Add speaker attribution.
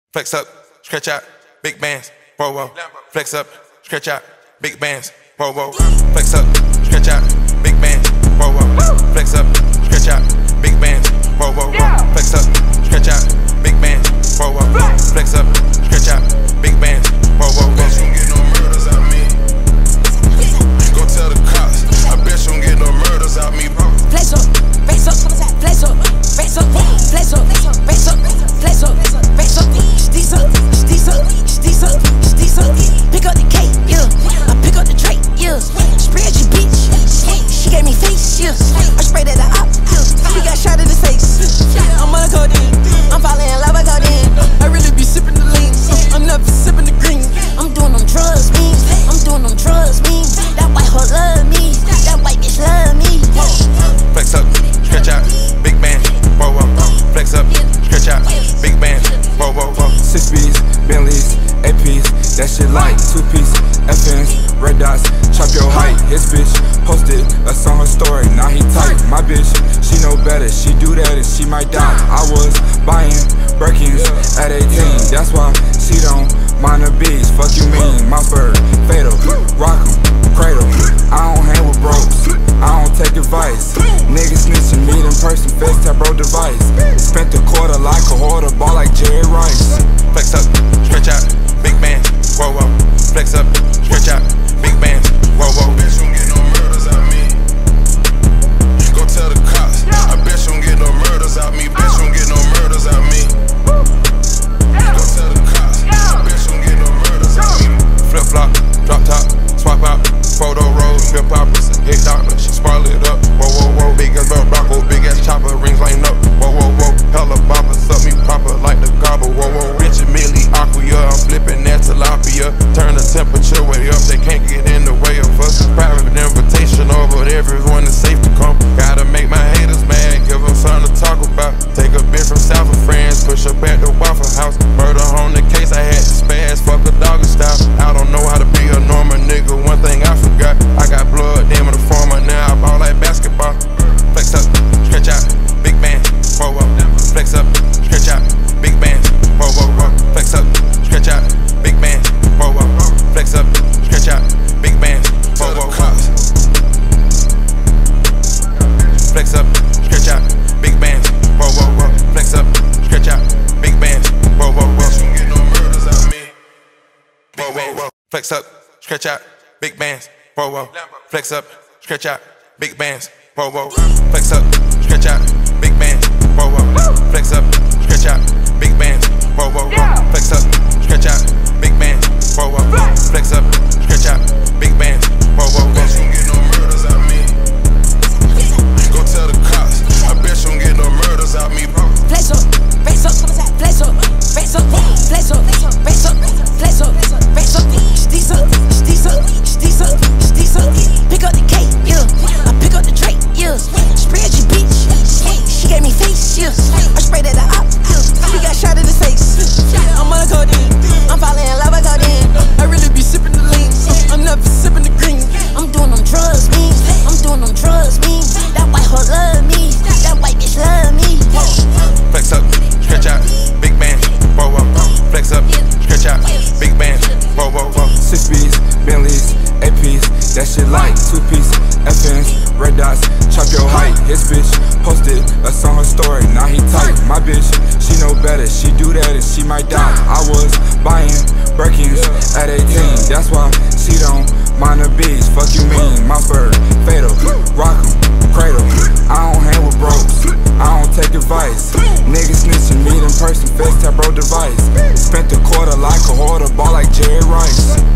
Speaker 1: Flex up, stretch out, big bands, whoa, whoa. Flex up, stretch out, big bands, whoa, whoa. Flex up, stretch out, big bands, whoa, whoa. Flex up, stretch out, big bands, whoa, whoa. Flex up, stretch out, big bands, whoa, whoa. Flex up, stretch out, big bands, whoa, whoa.
Speaker 2: Bet you don't get no murders out me. Go tell the cops. I bet you don't get no murders out me.
Speaker 3: Flex up, flex up, flex up, flex up, flex up, flex up, flex up, flex up, flex up, steez up, steez up, steez up, steez up. Pick up the cake, yeah. I pick up the tray, yeah. Spread your bitch, she gave me face, yeah. I sprayed at the op, yeah. He got shot in the face. I'm on a codeine, I'm falling in love with codeine. I really be sipping the lean, I'm never sipping the green. I'm doing them drugs, me. I'm doing them drugs, me. That white hoe love me, that white bitch love me.
Speaker 1: Flex up, stretch out, big bands, whoa, whoa. Flex up, stretch out, big bands, whoa, whoa, whoa.
Speaker 4: 6 B's, Bentleys, APs, that shit like 2-piece, FNs, red dots, chop your height. His bitch posted us on her story, now he tight. My bitch, she know better, she do that and she might die. I was buying Birkins at 18, that's why she don't mind the bees. Fuck you mean, my bird, fatal, rock 'em, cradle. I don't hang with bros, I don't take advice. Niggas snitching, meet in person, FaceTime bro device. Spent a quarter like a hoarder, ball like Jerry Rice.
Speaker 1: Flex up, stretch out, big bands, whoa, whoa. Flex up, stretch out, big bands, whoa, whoa.
Speaker 2: Bet you don't get no murders out me. Go tell the cops. I bet you don't get no murders out me. Bet you don't get no murders out me. Go tell the cops. I bet you don't get no murders out me.
Speaker 1: Flip flop, drop top, swap out, photo roll, flip poppers, hit doctor, she sparkle it up, whoa, whoa, whoa. Big ass belt Rocco, big ass chopper, rings line up, whoa, whoa, whoa. Hella boppers, suck me proper like the gobble, whoa, whoa. Rich and Millie, Aquia, I'm flipping that tilapia. Turn the temperature way up, they can't get in the way of us. Private invitation over everyone is safe to come. Gotta make my haters mad, give them something to talk about. Take a bit from South of France, push up at the Waffle House. Murder on the case, I had to spaz, fuck a doggy style. I don't know how to be a normal nigga, one thing I forgot. I got blood, damn, I'm a farmer now, I ball like basketball. Flex up, stretch out, big bands, whoa, whoa. Flex up, stretch out, big bands, whoa, whoa, whoa. Flex up, stretch out, big bands, whoa, whoa. Flex up, stretch out, big bands, whoa, whoa, whoa. Flex up, stretch out, big bands, whoa, whoa, whoa. Flex up, stretch out, big bands, whoa, whoa, whoa.
Speaker 2: Bet you don't get no murders out me.
Speaker 1: Whoa, whoa, whoa. Flex up, stretch out, big bands, whoa, whoa. Flex up, stretch out, big bands, whoa, whoa. Flex up, stretch out, big bands, whoa, whoa. Flex up, stretch out, big bands, whoa, whoa, whoa. Flex up, stretch out, big bands, whoa, whoa. Flex up, stretch out, big bands, whoa, whoa, whoa.
Speaker 2: Bet you don't get no murders out me. Go tell the cops. I bet you don't get no murders out me.
Speaker 3: Flex up, flex up, flex up, flex up, flex up, flex up, flex up, flex up, flex up, steez up, steez up, steez up, steez up. Pick up the cake, yeah. I pick up the tray, yeah. Spread your bitch, she gave me face, yeah. I sprayed at the op, yeah. He got shot in the face. I'm on a codeine, I'm falling in love with codeine. I really be sipping the lean, I'm never sipping the green. I'm doing them drugs, me. I'm doing them drugs, me. That white hoe love me, that white bitch love me.
Speaker 1: Flex up, stretch out, big bands, whoa, whoa. Flex up, stretch out, big bands, whoa, whoa, whoa.
Speaker 4: 6 B's, Bentleys, APs, that shit like 2-piece, FNs, red dots, chop your height. His bitch posted us on her story, now he tight. My bitch, she know better, she do that and she might die. I was buying Birkins at 18, that's why she don't mind the bees. Fuck you mean, my bird, fatal, rock 'em, cradle. I don't hang with bros, I don't take advice. Niggas snitching, meet in person, FaceTime bro device. Spent a quarter like a hoarder, ball like Jerry Rice.